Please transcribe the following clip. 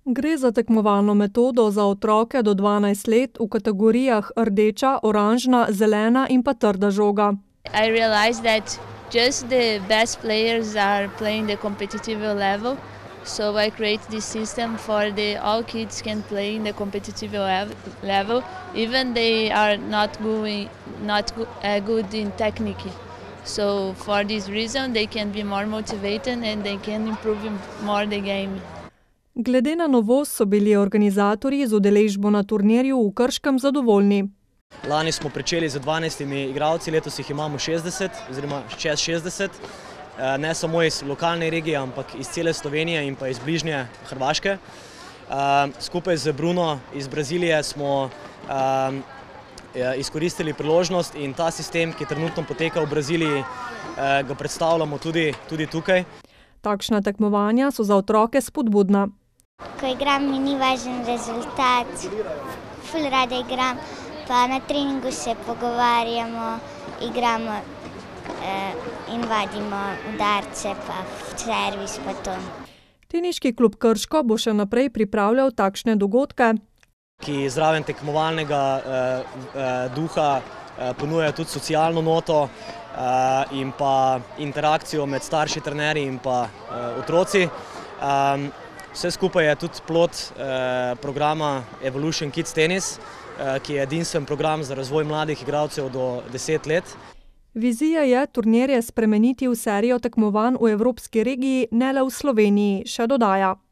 Gre za tekmovalno metodo za otroke do 12 let v kategorijah rdeča, oranžna, zelena in pa trda žoga. I realized that just the best players are playing the competitive level, so I create this system for all kids can play in the competitive level, even they are not good in technique. So for this reason they can be more motivated and they can improve more the game. Glede na novost so bili organizatorji z udeležbo na turnirju v Krškem zadovoljni. Lani smo pričeli z 12 igralci, letos jih imamo 60 oziroma čez 60. Ne samo iz lokalne regije, ampak iz cele Slovenije in pa iz bližnje Hrvaške. Skupaj z Bruno iz Brazilije smo izkoristili priložnost in ta sistem, ki trenutno poteka v Braziliji, ga predstavljamo tudi tukaj. Takšna tekmovanja so za otroke spodbudna. Ko igram, mi ni važen rezultat, ful rada igram, pa na treningu se pogovarjamo, igramo in vadimo udarce, pa servis, pa to. Teniški klub Krško bo še naprej pripravljal takšne dogodke, ki zraven tekmovalnega duha ponuja tudi socialno noto in pa interakcijo med starši, trenerji in pa otroci. Vse skupaj je tudi plod programa Evolution Kids Tennis, ki je edinstven program za razvoj mladih igralcev do 10 let. Vizija je turnirje spremeniti v serijo tekmovanj v evropski regiji, ne le v Sloveniji, še dodaja.